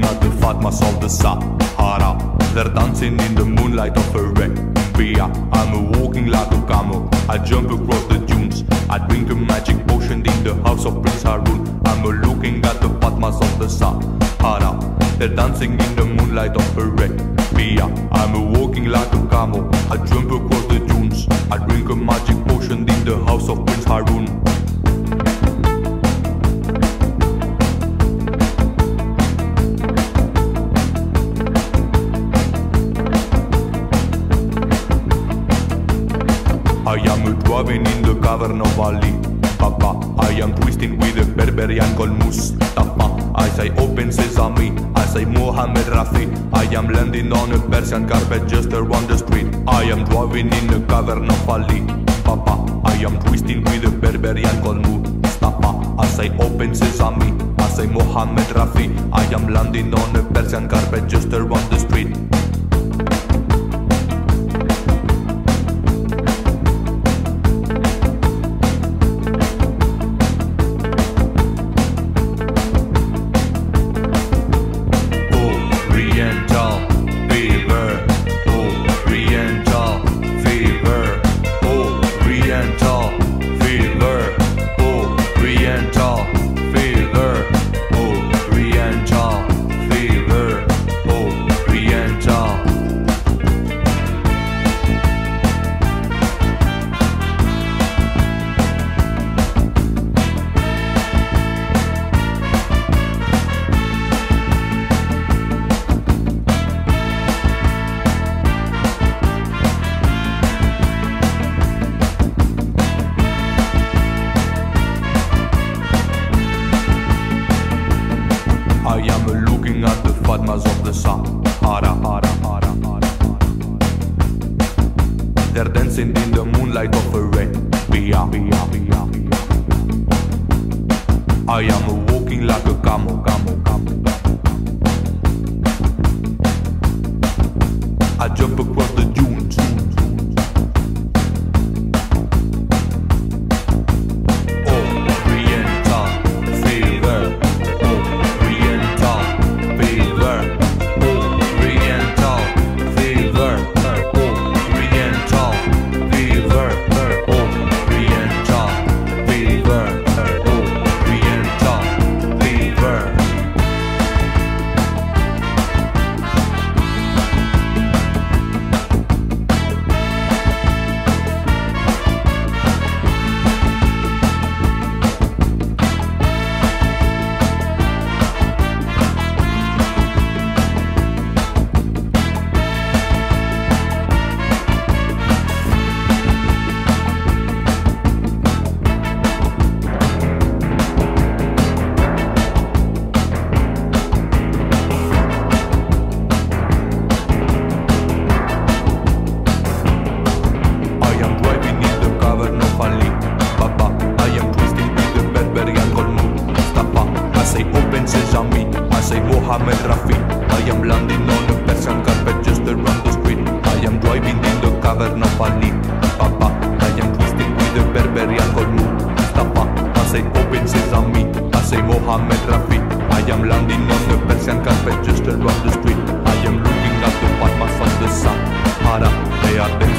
at the Fatmas of the Sahara. They're dancing in the moonlight of Arabia. I'm walking like a camel, I jump across the dunes. I drink a magic potion in the house of Prince Harun. I'm looking at the Fatmas of the Sahara. They're dancing in the moonlight of Arabia. I'm walking like a camel, I jump across the dunes. I drink a magic potion in the house of Prince Harun. I am driving in the cavern of Ali Baba. I am twisting with a Berberian called Mustafa. I say open sesame, I say Mohammed Rafi. I am landing on a Persian carpet just around the street. I am driving in the cavern of Ali Baba. I am twisting with a Berberian called Mustafa. I say open sesame, I say Mohammed Rafi. I am landing on a Persian carpet just around the street. I am looking at the Fatmas of the Sahara. They're dancing in the moonlight of Arabia. I am walking like a camel. I jump across the dunes. I say Mohammed Rafi. I am landing on a Persian carpet just around the street. I am driving in the cavern of Ali Baba. I am twisting with a Berberian called Mustafa. I say open sesame, I say Mohammed Rafi. I am landing on a Persian carpet just around the street. I am looking at the Fatmas of the Sahara. They are